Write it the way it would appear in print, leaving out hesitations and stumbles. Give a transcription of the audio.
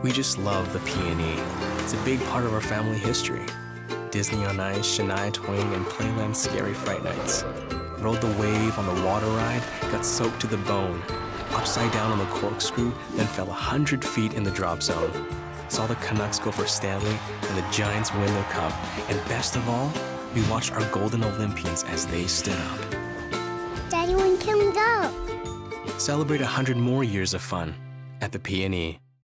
We just love the PNE. It's a big part of our family history. Disney on Ice, Shania Twain, and Playland's Scary Fright Nights. Rode the wave on the water ride, got soaked to the bone. Upside down on the corkscrew, then fell 100 feet in the drop zone. Saw the Canucks go for Stanley and the Giants win their cup. And best of all, we watched our golden Olympians as they stood up. Daddy, when can we go? Celebrate 100 more years of fun at the PNE.